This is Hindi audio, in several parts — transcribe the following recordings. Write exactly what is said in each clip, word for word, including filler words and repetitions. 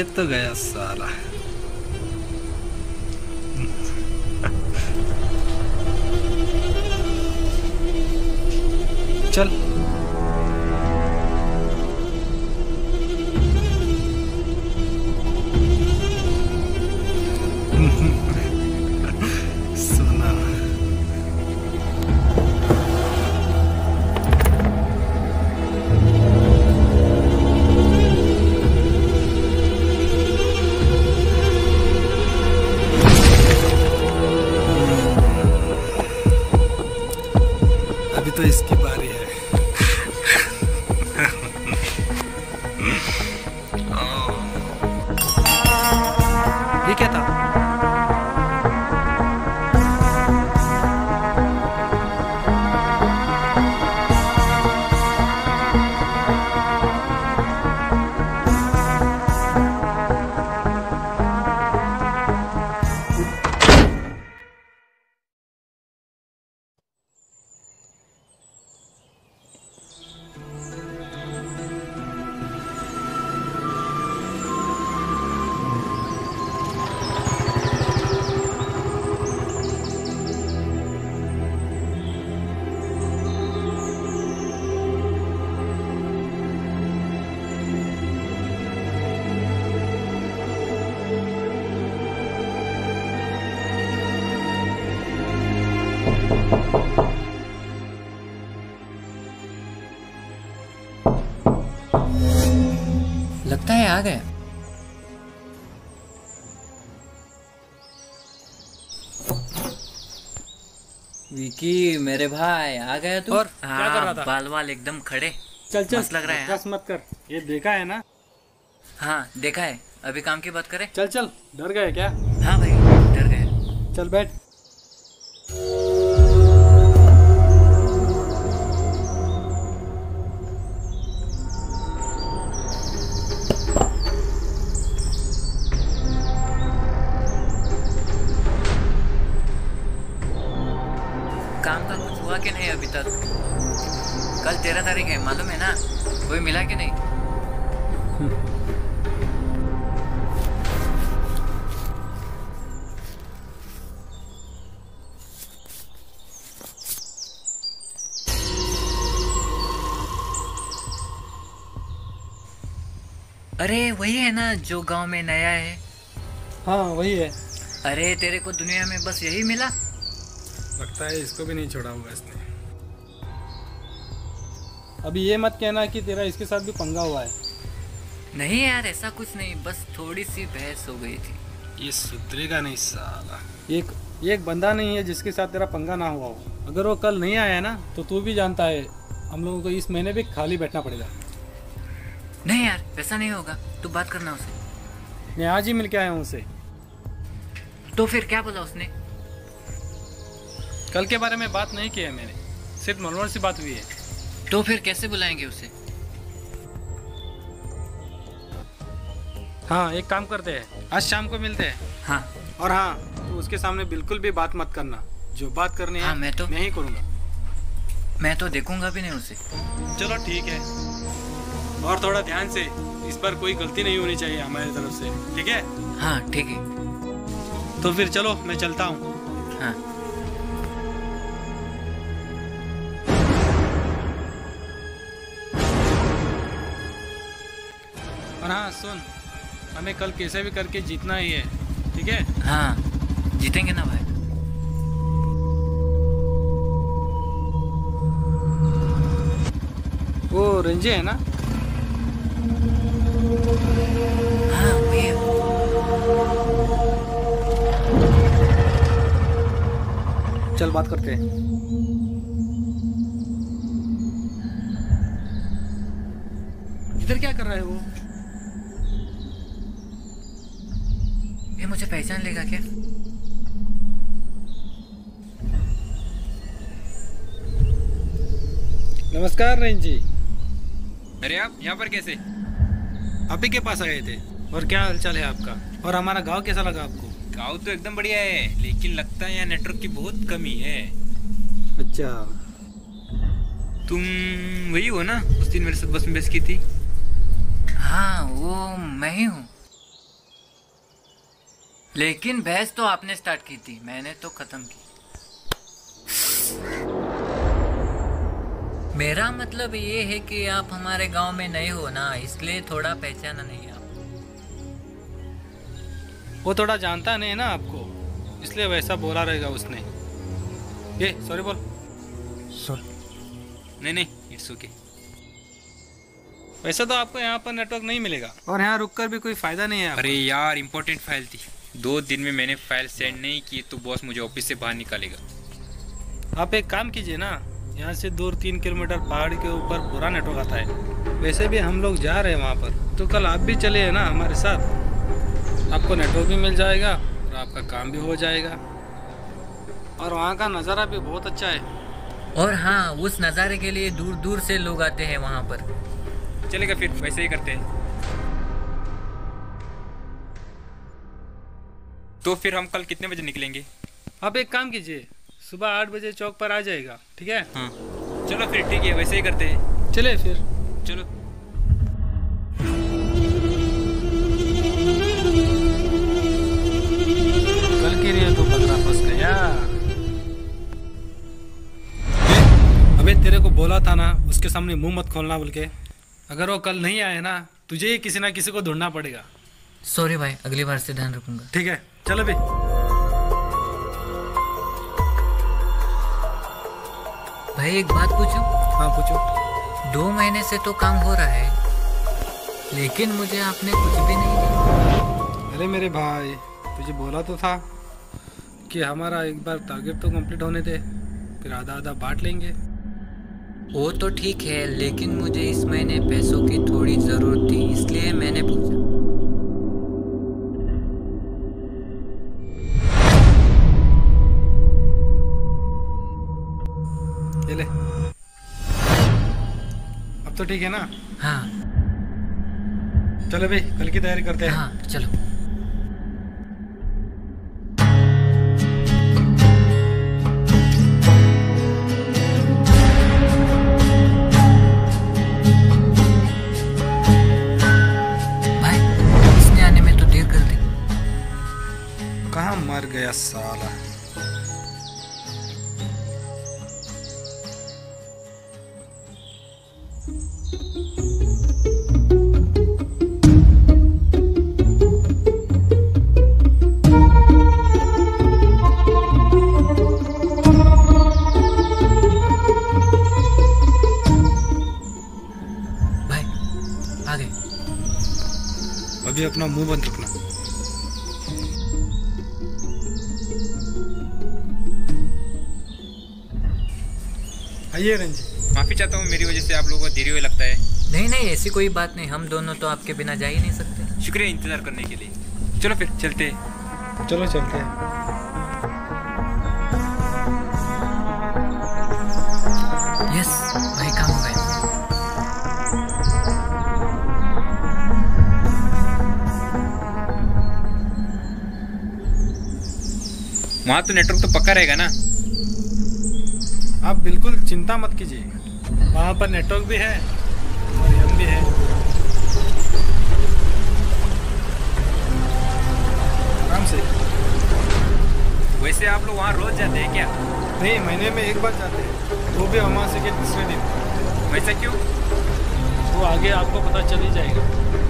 ये तो गया साला। चल सुना अभी तो इसकी बारी है। ये क्या था? लगता है आ गया। विकी मेरे भाई आ गया तू। और क्या कर रहा था? बाल बाल एकदम खड़े। चल चल मस्त लग रहा है। बकवास मत कर, ये देखा है ना? हाँ देखा है। अभी काम की बात करें। चल चल, डर गए क्या? हाँ भाई डर गए। चल बैठ। काम का कुछ हुआ कि नहीं अभी तक? कल तेरह तारीख है मालूम है ना? कोई मिला कि नहीं? अरे वही है ना जो गांव में नया है? हाँ वही है। अरे तेरे को दुनिया में बस यही मिला? लगता है इसको भी नहीं छोड़ा हुआ इसने। अभी ये मत कहना कि तेरा इसके साथ भी पंगा हुआ है। नहीं यार ऐसा कुछ नहीं, बस थोड़ी सी बहस हो गई थी। ये सुधरेगा नहीं साला। एक एक बंदा नहीं है जिसके साथ तेरा पंगा ना हुआ हो। अगर वो कल नहीं आया ना तो तू भी जानता है हम लोगों को इस महीने भी खाली बैठना पड़ेगा। नहीं यार ऐसा नहीं होगा, तू बात करना उसे। मैं आज ही मिल के आया हूँ उसे। तो फिर क्या बोला उसने? कल के बारे में बात नहीं की है मैंने, सिर्फ नॉर्मल सी बात हुई है। तो फिर कैसे बुलाएंगे उसे? हाँ एक काम करते हैं, आज शाम को मिलते हैं। हाँ और हाँ तो उसके सामने बिल्कुल भी बात मत करना, जो बात करनी है हाँ, मैं तो मैं ही करूँगा। मैं तो देखूंगा भी नहीं उसे। चलो ठीक है, और थोड़ा ध्यान से, इस बार कोई गलती नहीं होनी चाहिए हमारी तरफ से, ठीक है? हाँ ठीक है। तो फिर चलो मैं चलता हूँ। हाँ और हाँ सुन, हमें कल कैसे भी करके जीतना ही है, ठीक है? हाँ जीतेंगे ना भाई। वो रंजे है ना? हाँ वही है। चल बात करते हैं। इधर क्या कर रहा है वो? ये मुझे पहचान लेगा क्या? नमस्कार रंजी। अरे आप यहाँ पर कैसे? आप ही के पास आए थे। और क्या हालचाल है आपका? और हमारा गांव कैसा लगा आपको? गाँव तो एकदम बढ़िया है, लेकिन लगता है यहाँ नेटवर्क की बहुत कमी है। अच्छा तुम वही हो ना उस दिन मेरे साथ बस में बस की थी? हाँ वो मैं ही हूँ। लेकिन बहस तो आपने स्टार्ट की थी, मैंने तो खत्म की। मेरा मतलब ये है कि आप हमारे गांव में नए हो ना, इसलिए थोड़ा पहचाना नहीं आप। वो थोड़ा जानता नहीं है ना आपको, इसलिए वैसा बोला रहेगा उसने। ये सॉरी बोल। सॉरी। नहीं नहीं, इट्स ओके। वैसे तो आपको यहाँ पर नेटवर्क नहीं मिलेगा और यहाँ रुककर भी कोई फायदा नहीं है आपको। अरे यार, इम्पोर्टेंट फाइल थी। दो दिन में मैंने फाइल सेंड नहीं की तो बॉस मुझे ऑफिस से बाहर निकालेगा। आप एक काम कीजिए ना, यहाँ से दूर तीन किलोमीटर पहाड़ के ऊपर पूरा नेटवर्क आता है। वैसे भी हम लोग जा रहे हैं वहाँ पर, तो कल आप भी चले हैं ना हमारे साथ। आपको नेटवर्क भी मिल जाएगा और आपका काम भी हो जाएगा, और वहाँ का नज़ारा भी बहुत अच्छा है। और हाँ, उस नज़ारे के लिए दूर दूर से लोग आते हैं वहाँ पर। चलेगा, फिर वैसे ही करते हैं। तो फिर हम कल कितने बजे निकलेंगे? आप एक काम कीजिए, सुबह आठ बजे चौक पर आ जाएगा, ठीक है? हाँ चलो फिर, ठीक है, वैसे ही करते हैं। चले फिर। चलो। कल के लिए तो बकरा फंस गया। अबे तेरे को बोला था ना उसके सामने मुंह मत खोलना बोल के। अगर वो कल नहीं आए ना, तुझे ही किसी ना किसी को ढूंढना पड़ेगा। सॉरी भाई, अगली बार से ध्यान रखूंगा। ठीक है, चलो भी। भाई एक बात पूछूं? हाँ पूछो। दो महीने से तो काम हो रहा है, लेकिन मुझे आपने कुछ भी नहीं दिया। अरे मेरे भाई, तुझे बोला तो था कि हमारा एक बार टारगेट तो कंप्लीट होने दे, फिर आधा आधा बांट लेंगे। वो तो ठीक है, लेकिन मुझे इस महीने पैसों की थोड़ी जरूरत थी, इसलिए मैंने पूछा। ये ले। अब तो ठीक है ना? हाँ चलो भाई, कल की तैयारी करते हैं। हाँ चलो। भाई इसने आने में तो देर कर दी। कहाँ मर गया साला। अभी अपना मुंह बंद रखना। आइए रंजी। माफी चाहता हूँ, मेरी वजह से आप लोगों को देरी हुए लगता है। नहीं नहीं, ऐसी कोई बात नहीं, हम दोनों तो आपके बिना जा ही नहीं सकते। शुक्रिया इंतजार करने के लिए। चलो फिर चलते हैं। चलो चलते हैं। यस भाई, काम हो गया। वहाँ तो नेटवर्क तो पक्का रहेगा ना? आप बिल्कुल चिंता मत कीजिए, वहाँ पर नेटवर्क भी है और हम भी है। आराम से। वैसे आप लोग वहाँ रोज जाते हैं क्या? नहीं, महीने में एक बार जाते हैं, वो भी अमावस्या के दूसरे दिन। वैसा क्यों? वो आगे आपको पता चल ही जाएगा।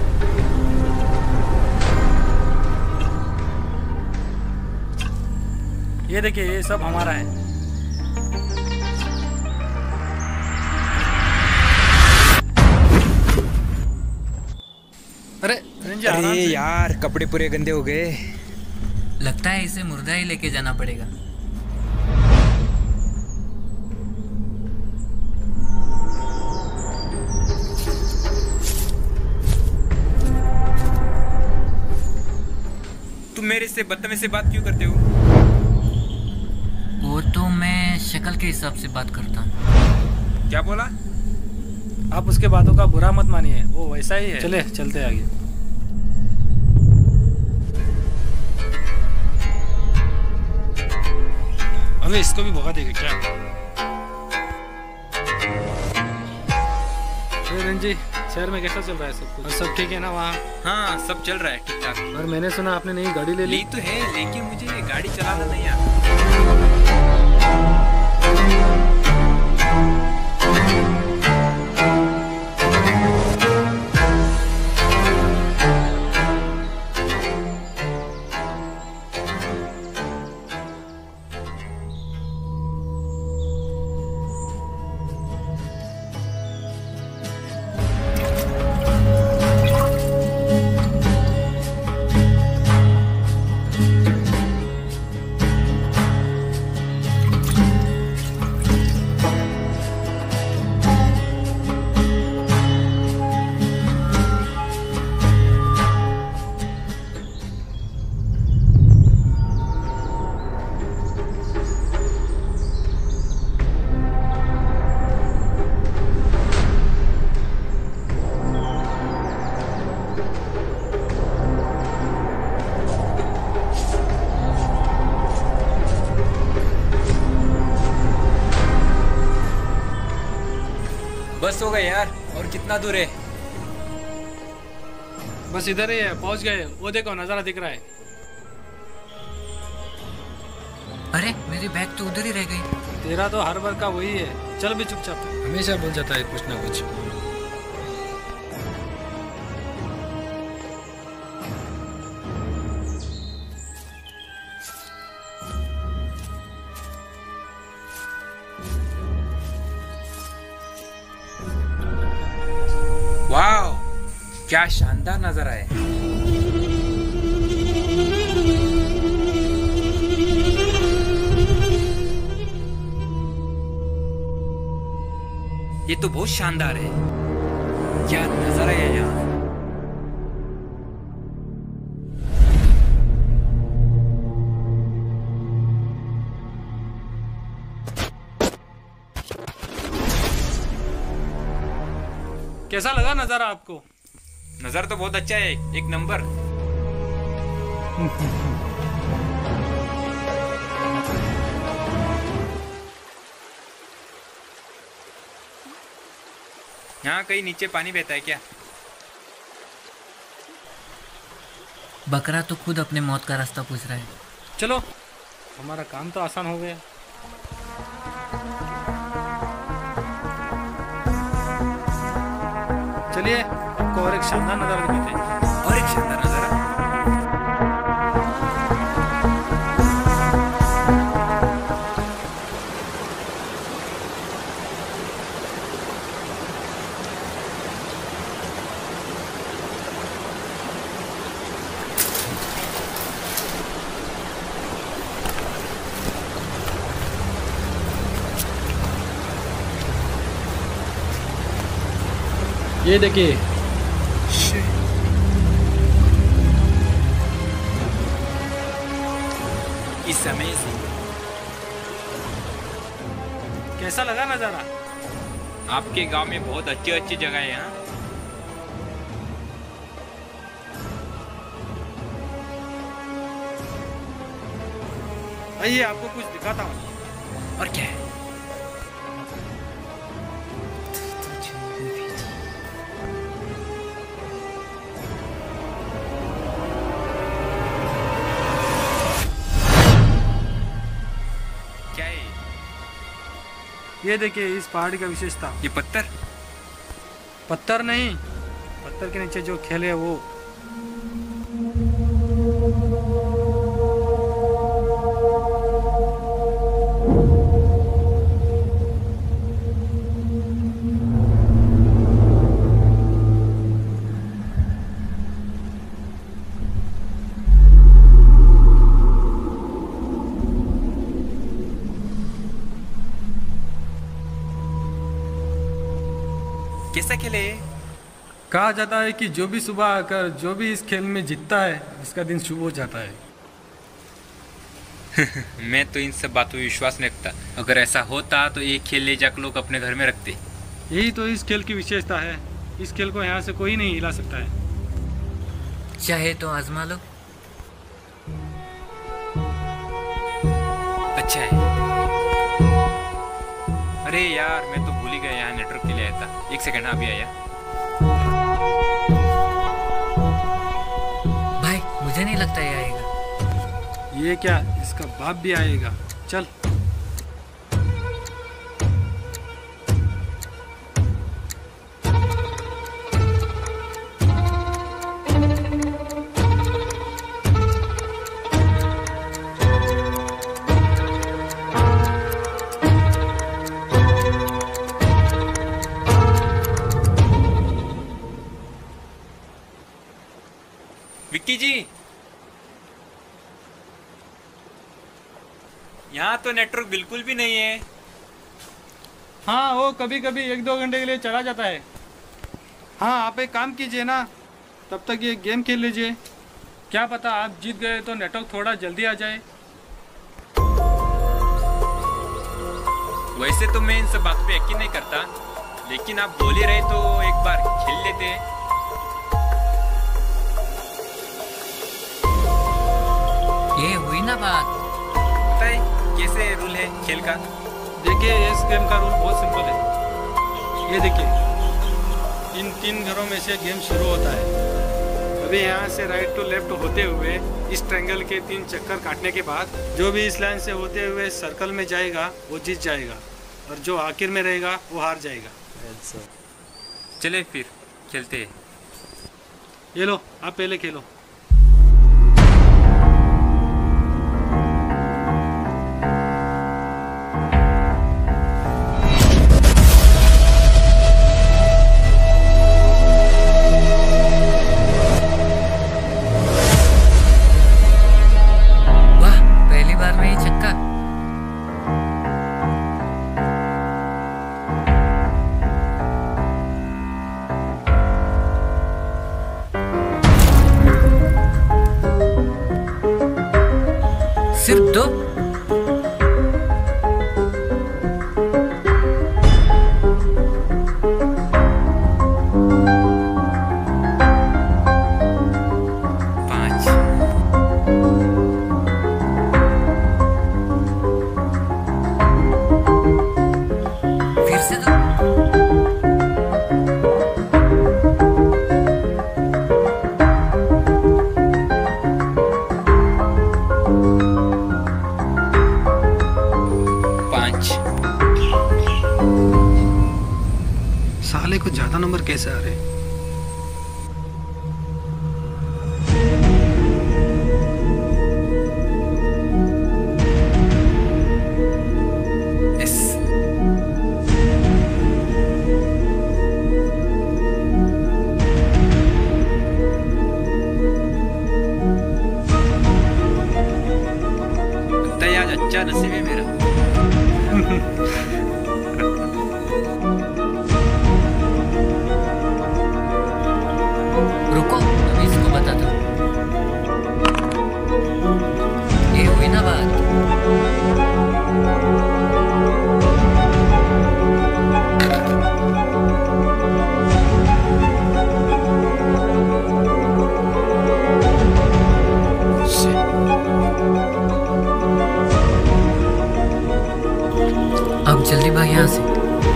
ये देखिए, ये सब हमारा है। अरे रंजी, आराम अरे से। यार, कपड़े पूरे गंदे हो गए। लगता है इसे मुर्दा ही लेके जाना पड़ेगा। तुम मेरे से बदतमीजी से बात क्यों करते हो? वो तो मैं शक्ल के हिसाब से बात करता हूँ। क्या बोला? आप उसके बातों का बुरा मत मानिए, वो वैसा ही है। चले चलते हैं आगे। अबे इसको भी भगा देगा क्या? अरे रंजी, शहर में कैसा चल रहा है सब कुछ? और सब ठीक है ना वहाँ? हाँ, सब चल रहा है ठीक ठाक। और मैंने सुना आपने नई गाड़ी ले ली। ली तो है, लेकिन मुझे ये गाड़ी चलाना नहीं आता। बस हो गए यार, और कितना दूर है? बस इधर ही है, पहुंच गए। वो देखो नजारा दिख रहा है। अरे मेरी बैग तो उधर ही रह गई। तेरा तो हर बार का वही है। चल भी चुपचाप, हमेशा बोल जाता है कुछ ना कुछ। वाह, क्या शानदार नजारा है। ये तो बहुत शानदार है। क्या नजारा है यहाँ। कैसा लगा नजारा आपको? नजारा तो बहुत अच्छा है, एक नंबर। यहाँ कहीं नीचे पानी बहता है क्या? बकरा तो खुद अपने मौत का रास्ता पूछ रहा है। चलो, हमारा काम तो आसान हो गया। चलिए आपको और एक शानदार नजारा दिखाते हैं। और एक शानदार नजारा। ये देखिए, इस अमेजिंग। कैसा लगा नजारा? आपके गांव में बहुत अच्छी अच्छी जगह है यहाँ। आइए आपको कुछ दिखाता हूँ। और क्या है? क्या है? ये देखिए इस पहाड़ी का विशेषता। ये पत्थर? पत्थर नहीं, पत्थर के नीचे जो खेल है वो। कैसा खेले? कहा जाता है कि जो भी सुबह आकर जो भी इस खेल में जीतता है उसका दिन शुभ हो जाता है। मैं तो इन सब बातों में विश्वास नहीं रखता। अगर ऐसा होता तो ये खेल ले जाकर लोग अपने घर में रखते। यही तो इस खेल की विशेषता है। इस खेल को यहाँ से कोई नहीं हिला सकता है। चाहे तो आजमा लो। अच्छा है। अरे यार, मैं तो भूल ही गया यहाँ नेटवर्क के लिए आया था। एक सेकंड, अभी आया। मुझे नहीं लगता ये आएगा। ये क्या, इसका बाप भी आएगा। चल। विक्की जी, यहाँ तो नेटवर्क बिल्कुल भी नहीं है। हाँ, वो कभी कभी एक दो घंटे के लिए चला जाता है। हाँ, आप एक काम कीजिए ना, तब तक ये गेम खेल लीजिए। क्या पता आप जीत गए तो नेटवर्क थोड़ा जल्दी आ जाए। वैसे तो मैं इन सब बातों पे यकीन नहीं करता, लेकिन आप बोल ही रहे तो एक बार खेल लेते हैं। ये हुई ना बात। बताइए कैसे रूल है खेल का? देखिए, इस गेम का रूल बहुत सिंपल है। ये देखिए, इन तीन घरों में से गेम शुरू होता है। अभी यहाँ से राइट टू लेफ्ट होते हुए इस ट्रायंगल के तीन चक्कर काटने के बाद जो भी इस लाइन से होते हुए सर्कल में जाएगा वो जीत जाएगा, और जो आखिर में रहेगा वो हार जाएगा। चले फिर खेलते हैं। ये लो, आप पहले खेलो। सिर्फ दो? पाँच। फिर से दो? साले को ज्यादा नंबर कैसे आ रहे? यस। लगता है आज अच्छा नसीब है मेरा। रुको, अभी इसको बताता हूँ। ये हुई ना बात। अब जल्दी भाग यहाँ से।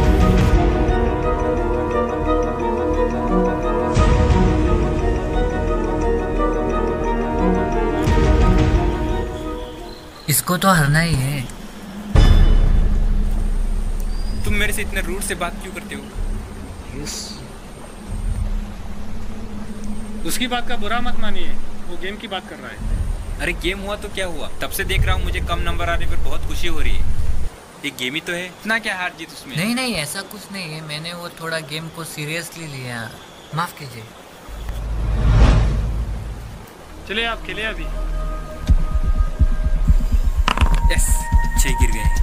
इसको तो हरना ही है। तुम मेरे से इतने रूड से बात क्यों करते हो? यस। उसकी बात का बुरा मत मानिए, वो गेम की बात कर रहा है। अरे गेम हुआ तो क्या हुआ, तब से देख रहा हूँ मुझे कम नंबर आने पर बहुत खुशी हो रही है। एक गेम ही तो है, इतना क्या हार जीत उसमें? नहीं नहीं, ऐसा कुछ नहीं है। मैंने वो थोड़ा गेम को सीरियसली लिया, माफ कीजिए। चलिए आप खेलिए अभी। यस, छह गिर गए।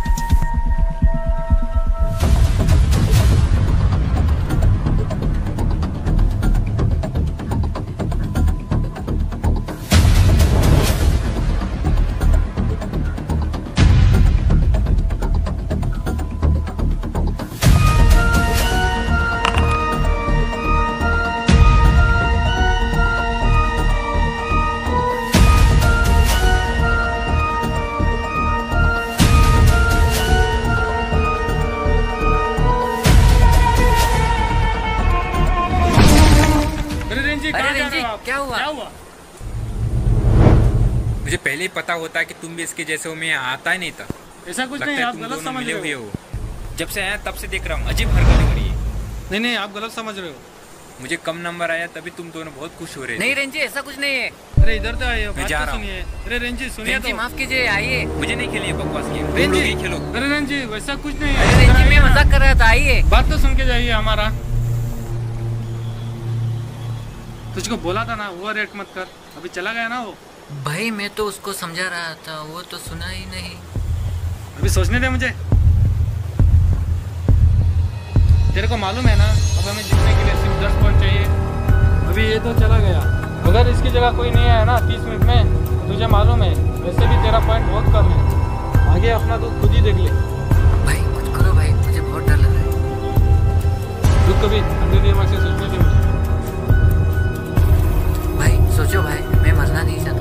मुझे पहले ही पता होता कि तुम भी इसके जैसे हो, मैं आता ही नहीं था। ऐसा कुछ लगता नहीं, है आप तुम गलत दोनों समझ मिले रहे हुए हो। हो। जब से आया तब से देख रहा हूँ, अजीब हरकतें हो रही है। नहीं नहीं, आप गलत समझ रहे हो। मुझे कम नंबर आया तभी तुम दोनों बहुत खुश हो रहे थे। नहीं रेंजी, ऐसा कुछ नहीं है। अरे इधर तो आइए, बात जा तो रहा हूँ। सुनिए। अरे रेंजी सुनिए रेंजी तो। माफ कीजिए, आइए। मुझे नहीं खेलिए बकवास गेम, तुम रेंजी, लोग ही खेलो। अरे रेंजी वैसा कुछ नहीं अरे है। रेंजी, इधर मैं आइए ना। मजाक कर रहा था, आइए। बात तो सुन के जाइए हमारा। तुझको बोला था ना ओवर रेट मत कर, अभी चला गया ना वो। भाई मैं तो उसको समझा रहा था, वो तो सुना ही नहीं। अभी सोचने दे मुझे। तेरे को मालूम है ना, अब हमें जीतने के लिए सिर्फ दस पॉइंट चाहिए। अभी ये तो चला गया, अगर इसकी जगह कोई नहीं आया ना तीस मिनट में, तुझे मालूम है वैसे भी तेरा पॉइंट बहुत कम है। आगे अपना तू खुद ही देख ले। भाई कुछ करो भाई, मुझे बहुत डर लग रहा है। रुक कभी अंदर दिमाग से सोचने दे मुझे। भाई सोचो भाई, मैं मरना नहीं चाहता।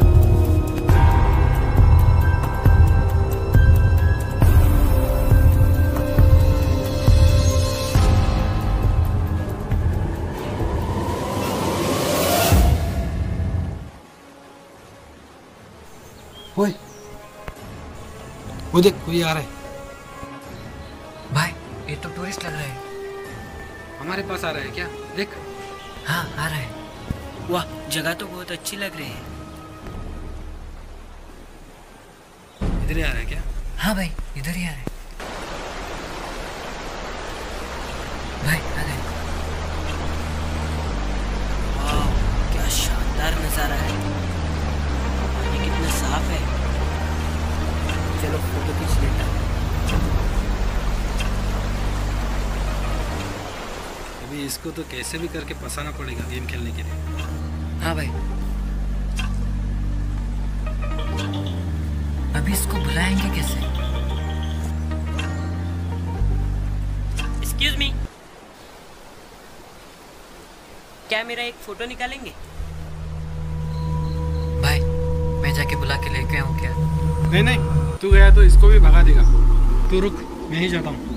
ओए, वो देख कोई आ रहा है। भाई ये तो टूरिस्ट लग रहा है। हमारे पास आ रहा है क्या? देख। हाँ आ रहा है। वाह, जगह तो बहुत अच्छी लग रही है। इधर ही आ रहा है क्या? हाँ भाई इधर ही आ रहा है। भाई आ गए। वाह, क्या शानदार नज़ारा है। पानी कितना साफ है। चलो फोटो खींच लेता हूँ। अभी इसको तो कैसे भी करके फंसाना पड़ेगा गेम खेलने के लिए। हाँ भाई, अभी इसको बुलाएंगे कैसे? एक्सक्यूज मी, क्या मेरा एक फोटो निकालेंगे? भाई मैं जाके बुला के लेके आऊँ क्या? नहीं नहीं, तू गया तो इसको भी भगा देगा। तू रुक, मैं ही जाता हूँ।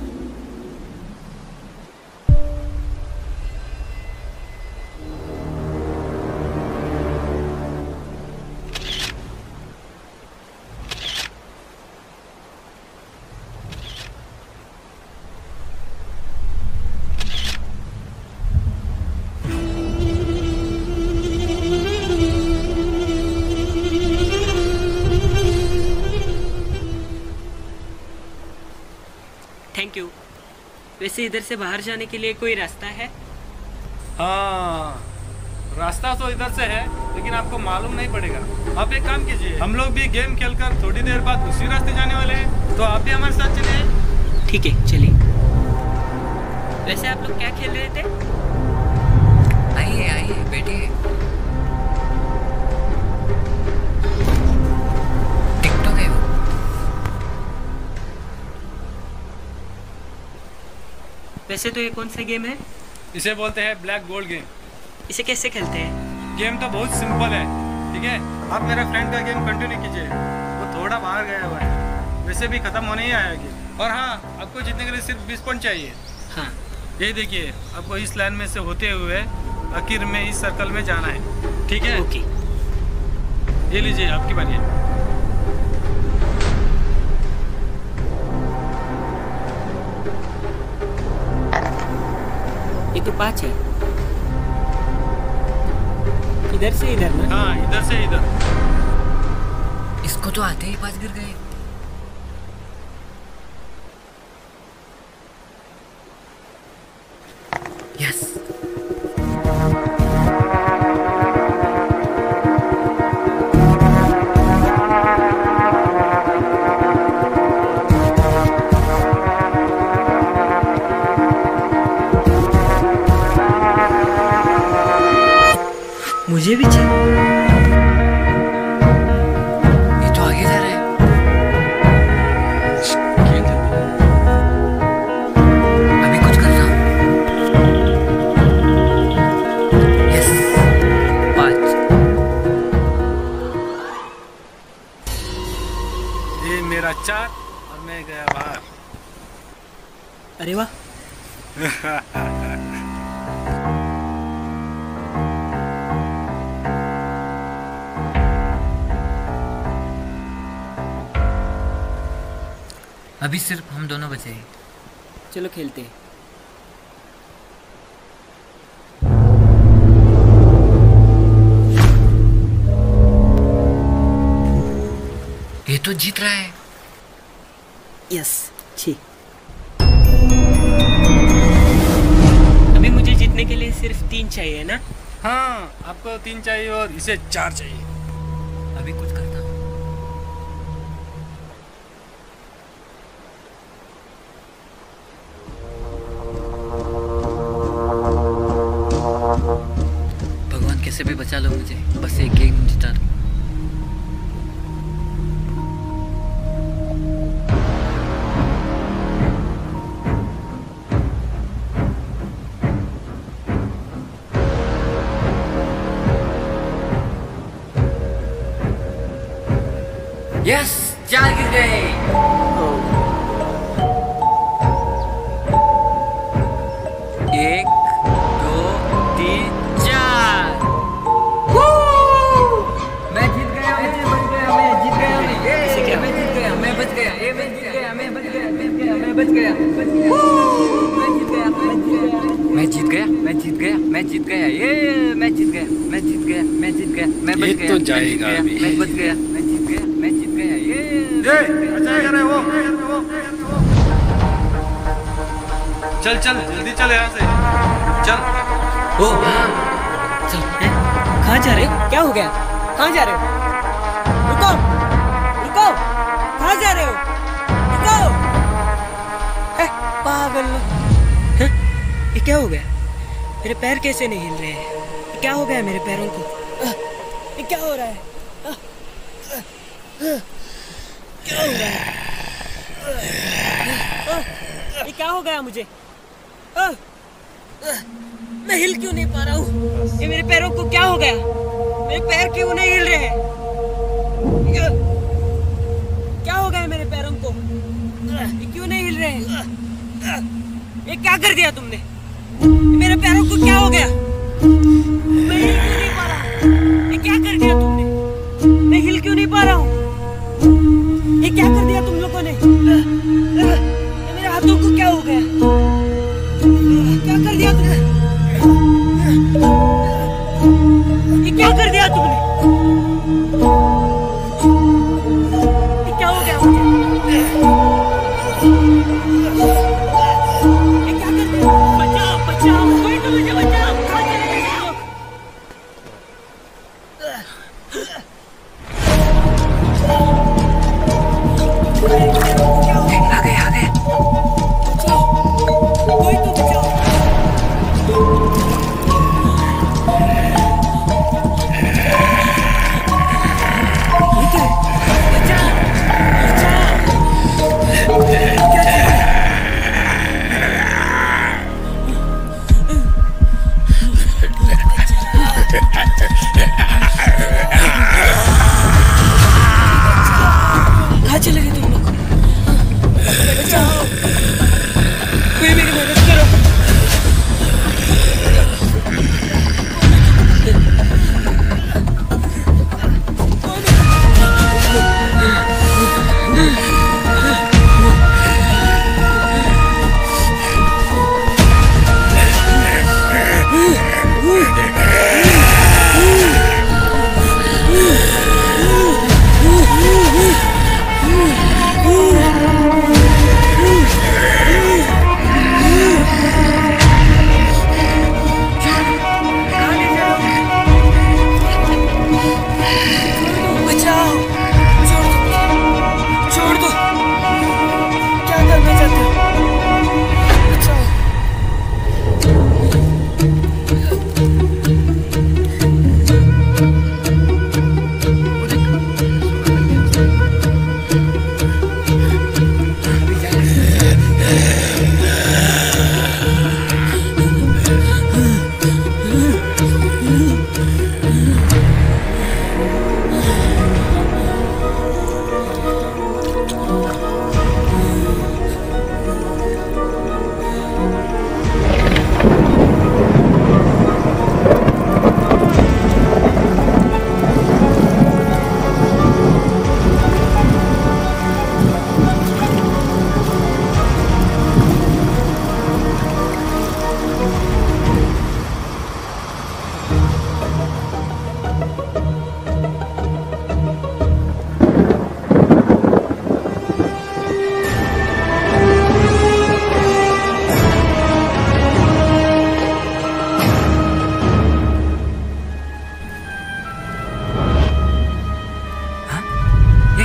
Thank you. वैसे इधर से बाहर जाने के लिए कोई रास्ता है? हाँ, रास्ता तो इधर से है, लेकिन आपको मालूम नहीं पड़ेगा। आप एक काम कीजिए, हम लोग भी गेम खेलकर थोड़ी देर बाद उसी रास्ते जाने वाले हैं, तो आप भी हमारे साथ चलिए। ठीक है चलिए। वैसे आप लोग क्या खेल रहे थे? आइए आइए बैठिए। टिकटॉक है वो। वैसे तो ये कौन सा गेम है? इसे बोलते हैं ब्लैक गोल्ड गेम। इसे कैसे खेलते हैं? गेम तो बहुत सिंपल है, ठीक है। आप मेरे फ्रेंड का गेम कंटिन्यू कीजिए, वो थोड़ा बाहर गया हुआ है, वैसे भी खत्म होने ही आया गेम। और हाँ, आपको जीतने के लिए सिर्फ बीस पॉइंट चाहिए। हाँ। ये देखिए, आपको इस लाइन में से होते हुए आखिर में इस सर्कल में जाना है, ठीक है। ओके। ये लीजिए, आपकी बारी है। ये तो पाँच है। इधर से इधर ना? हाँ, इधर से इधर। इसको तो आते ही पाँच गिर गए। यस। मुझे भी चाहिए। ये तो आगे जा रहा है। अभी कुछ कर रहा हूँ। यस, पाँच। ये मेरा चार और मैं गया बाहर। अरे वाह। अभी सिर्फ हम दोनों बचे हैं। चलो खेलते हैं। ये तो जीत रहा है। यस, छी। अभी मुझे जीतने के लिए सिर्फ तीन चाहिए ना? हाँ, आपको तीन चाहिए और इसे चार चाहिए। अभी कुछ करता हूँ। भगवान कैसे भी बचा लो मुझे, बस एक गेम जिता दो। यस, चार गिर गए। एक, दो, तीन, चार। मैं जीत गया, मैं बच गया, मैं जीत गया, मैं ये क्या? मैं जीत गया, मैं बच गया, ये मैं जीत गया, मैं बच गया, मैं गया, मैं बच गया, बच गया। मैं जीत गया, मैं जीत गया, मैं जीत गया, मैं जीत गया, ये मैं जीत गया, मैं जीत गया, मैं जीत गया, मैं बच गया, तो जाएगा अभी। मैं बच गया, मैं जीत गया, मैं जीत गया, ये अच्छा कर रहे वो। चल चल जल्दी चल यहाँ से, चल। ओ हाँ, चल। कहाँ जा रहे हो? क्या हो गया? कहाँ जा रहे हो? रुको, रुको, कहाँ जा रहे हो? रुको। ए, पागल लोग। हैं? ये क्या हो गया? मेरे पैर कैसे नहीं हिल रहे हैं? ये क्या हो गया मेरे पैरों को? आह, ये क्या हो रहा है? आह, आह, क्या हो रहा है? आह, आह, ये क्या हो गया मुझे? आह, आह, मैं हिल क्यों नहीं पा रहा हूँ? ये मेरे पैरों को क्या हो गया? मेरे पैर क्यों नहीं हिल रहे हैं? ये- क्या हो गया मेरे पैरों को? ये क्यों नहीं हिल रहे हैं? ये क्या कर दिया तुमने? ये मेरे पैरों को क्या हो गया? मैं हिल क्यों नहीं पा रहा? ये क्या कर दिया तुमने? मैं हिल क्यों नहीं पा रहा हूँ? ये क्या कर दिया तुम लोगों ने? ये मेरे हाथों को क्या हो गया? क्या कर दिया तुमने? ये क्या कर दिया तुमने? ये क्या हो गया मुझे? ये क्या कर दिया? बचाओ, बचाओ, कोई तो मुझे बचाओ।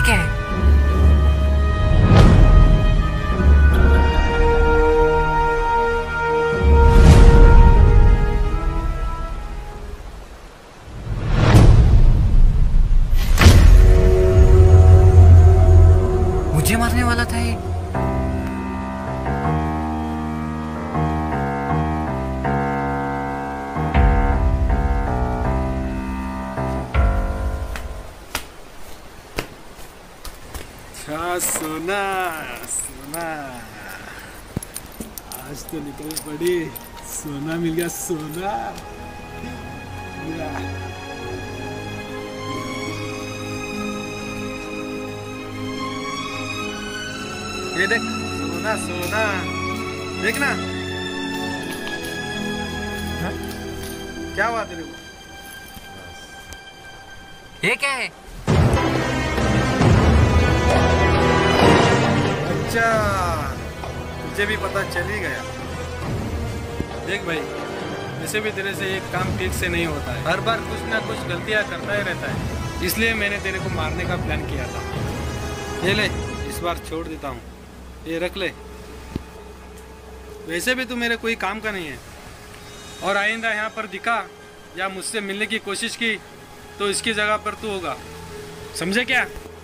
क्या है? मुझे मारने वाला था ये। सोना सोना आज तो निकल पड़ी, सोना मिल गया सोना। ये देख सोना सोना देखना। हाँ? क्या हुआ तेरे को? ये क्या है? अच्छा तुझे भी पता चल ही गया। देख भाई, वैसे भी तेरे से एक काम ठीक से नहीं होता है, हर बार कुछ ना कुछ गलतियां करता ही रहता है, इसलिए मैंने तेरे को मारने का प्लान किया था। ये ले, इस बार छोड़ देता हूँ, ये रख ले। वैसे भी तू मेरे कोई काम का नहीं है, और आइंदा यहाँ पर दिखा या मुझसे मिलने की कोशिश की तो इसकी जगह पर तू होगा, समझे क्या?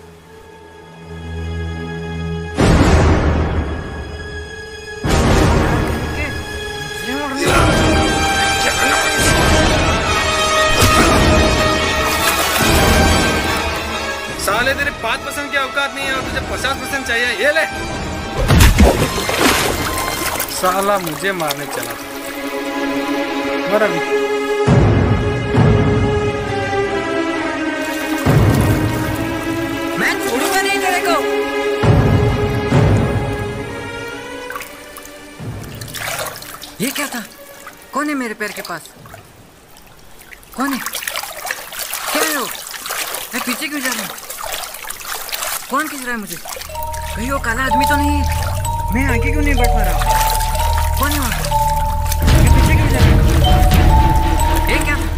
साले तेरे पाँच परसेंट की औकात नहीं है और तुझे पचास परसेंट चाहिए। ये ले, साला मुझे मारने चला था। मर अभी। मैं छोड़ूंगा नहीं तेरे को। ये क्या था? कौन है मेरे पैर के पास? कौन है? क्या है वो? मैं पीछे क्यों जा रहा हूँ? कौन खींच रहा है मुझे? कहीं वो काला आदमी तो नहीं है? मैं आगे क्यों नहीं बढ़ पा रहा? कौन है वहाँ? मैं पीछे क्यों जा रहा हूँ? ये क्या था?